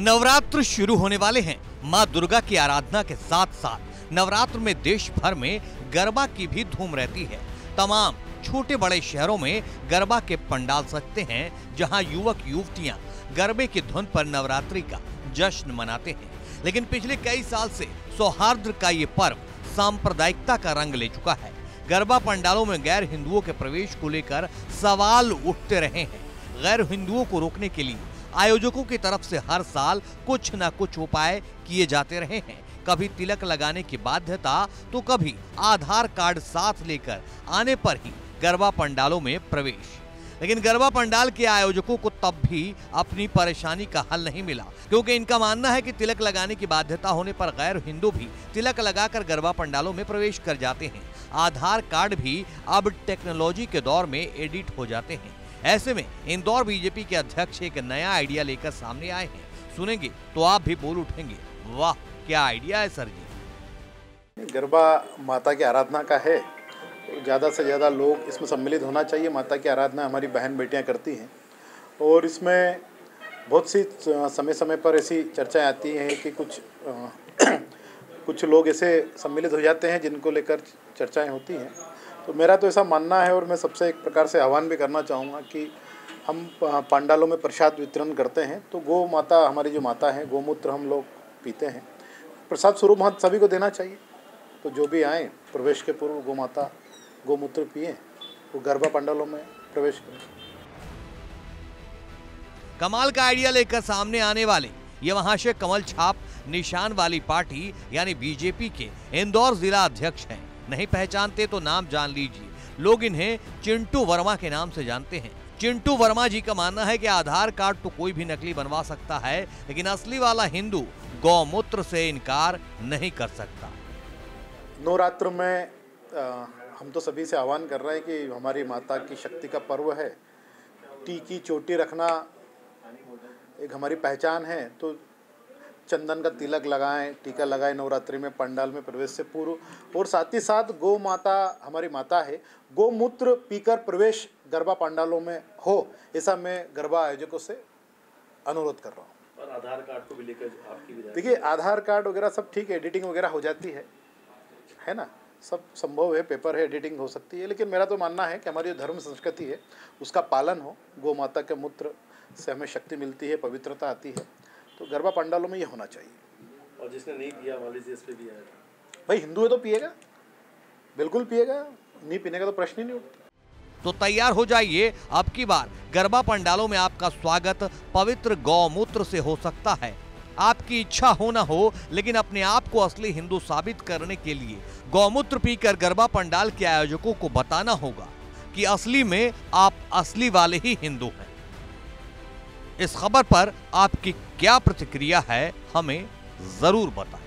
नवरात्र शुरू होने वाले हैं। मां दुर्गा की आराधना के साथ साथ नवरात्र में देश भर में गरबा की भी धूम रहती है। तमाम छोटे बड़े शहरों में गरबा के पंडाल सजते हैं, जहां युवक युवतियां गरबे की धुन पर नवरात्रि का जश्न मनाते हैं। लेकिन पिछले कई साल से सौहार्द का ये पर्व सांप्रदायिकता का रंग ले चुका है। गरबा पंडालों में गैर हिंदुओं के प्रवेश को लेकर सवाल उठते रहे हैं। गैर हिंदुओं को रोकने के लिए आयोजकों की तरफ से हर साल कुछ न कुछ उपाय किए जाते रहे हैं। कभी तिलक लगाने की बाध्यता तो कभी आधार कार्ड साथ लेकर आने पर ही गरबा पंडालों में प्रवेश। लेकिन गरबा पंडाल के आयोजकों को तब भी अपनी परेशानी का हल नहीं मिला, क्योंकि इनका मानना है कि तिलक लगाने की बाध्यता होने पर गैर हिंदू भी तिलक लगाकर गरबा पंडालों में प्रवेश कर जाते हैं। आधार कार्ड भी अब टेक्नोलॉजी के दौर में एडिट हो जाते हैं। ऐसे में इंदौर बीजेपी के अध्यक्ष एक नया आइडिया लेकर सामने आए हैं। सुनेंगे तो आप भी बोल उठेंगे, वाह क्या आइडिया है सर जी। गरबा माता की आराधना का है, ज़्यादा से ज़्यादा लोग इसमें सम्मिलित होना चाहिए। माता की आराधना हमारी बहन बेटियां करती हैं और इसमें बहुत सी समय समय पर ऐसी चर्चाएं आती हैं कि कुछ लोग ऐसे सम्मिलित हो जाते हैं जिनको लेकर चर्चाएं होती हैं। तो मेरा तो ऐसा मानना है और मैं सबसे एक प्रकार से आह्वान भी करना चाहूँगा कि हम पंडालों में प्रसाद वितरण करते हैं तो गौ माता हमारी जो माता है, गोमूत्र हम लोग पीते हैं। प्रसाद स्वरूप हम सभी को देना चाहिए। तो जो भी आए प्रवेश के पूर्व गौ माता गोमूत्र पिए, वो गरबा पंडालों में प्रवेश करें। कमाल का आइडिया लेकर सामने आने वाले ये महाशय कमल छाप निशान वाली पार्टी यानी बीजेपी के इंदौर जिला अध्यक्ष हैं। नहीं पहचानते तो नाम जान लीजिए, लोग इन्हें चिंटू वर्मा के नाम से जानते हैं। चिंटू वर्मा जी का मानना है कि आधार कार्ड तो कोई भी नकली बनवा सकता है, लेकिन असली वाला हिंदू गौमूत्र से इनकार नहीं कर सकता। नवरात्र में हम तो सभी से आह्वान कर रहे हैं कि हमारी माता की शक्ति का पर्व है। टीकी चोटी रखना एक हमारी पहचान है, तो चंदन का तिलक लगाएं, टीका लगाएं नवरात्रि में पंडाल में प्रवेश से पूर्व। और साथ ही साथ गौ माता हमारी माता है, गोमूत्र पीकर प्रवेश गरबा पंडालों में हो, ऐसा मैं गरबा आयोजकों से अनुरोध कर रहा हूँ। और आधार कार्ड को भी लेकर आपकी विधायक, देखिए आधार कार्ड वगैरह सब ठीक है, एडिटिंग वगैरह हो जाती है ना, सब संभव है, पेपर है, एडिटिंग हो सकती है। लेकिन मेरा तो मानना है कि हमारी जो धर्म संस्कृति है उसका पालन हो। गौ माता के मूत्र से हमें शक्ति मिलती है, पवित्रता आती है, तो गरबा पंडालों में ये होना चाहिए। और जिसने नहीं पिया मान लीजिए इस पे भी आएगा, भाई हिंदू है तो पिएगा, बिल्कुल पिएगा, नहीं पीने का तो प्रश्न ही नहीं उठता। तो तैयार हो जाइए, अब की बार गरबा पंडालों में आपका स्वागत पवित्र गौमूत्र से हो सकता है। आपकी इच्छा हो ना हो, लेकिन अपने आप को असली हिंदू साबित करने के लिए गौमूत्र पीकर गरबा पंडाल के आयोजकों को बताना होगा कि असली में आप असली वाले ही हिंदू हैं। इस खबर पर आपकी क्या प्रतिक्रिया है, हमें जरूर बताएं।